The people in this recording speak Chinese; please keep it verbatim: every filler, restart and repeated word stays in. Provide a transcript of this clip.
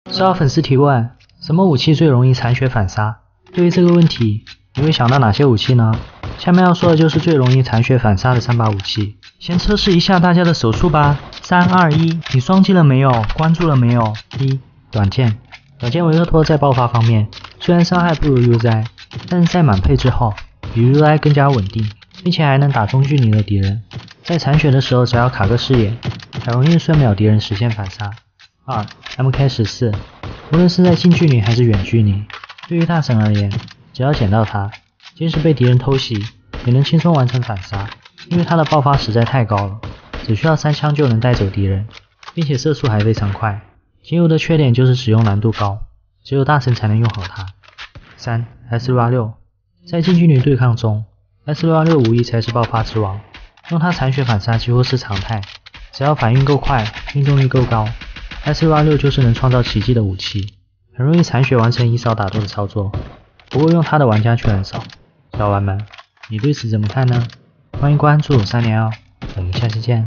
十号粉丝提问：什么武器最容易残血反杀？对于这个问题，你会想到哪些武器呢？下面要说的就是最容易残血反杀的三把武器。先测试一下大家的手速吧。三二一，你双击了没有？关注了没有？一，短剑。短剑维克托在爆发方面，虽然伤害不如 U Z I， 但是在满配之后，比 U Z I 更加稳定，并且还能打中距离的敌人。在残血的时候，只要卡个视野，很容易瞬秒敌人实现反杀。二 M K 十四， 无论是在近距离还是远距离，对于大神而言，只要捡到它，即使被敌人偷袭，也能轻松完成反杀，因为它的爆发实在太高了，只需要三枪就能带走敌人，并且射速还非常快。仅有的缺点就是使用难度高，只有大神才能用好它。三 S 六二六， 在近距离对抗中 ，S 六二六 无疑才是爆发之王，用它残血反杀几乎是常态，只要反应够快，命中率够高。S 六二六 就是能创造奇迹的武器，很容易残血完成一扫打斗的操作，不过用它的玩家却很少。小玩们，你对此怎么看呢？欢迎关注三连哦，我们下期见。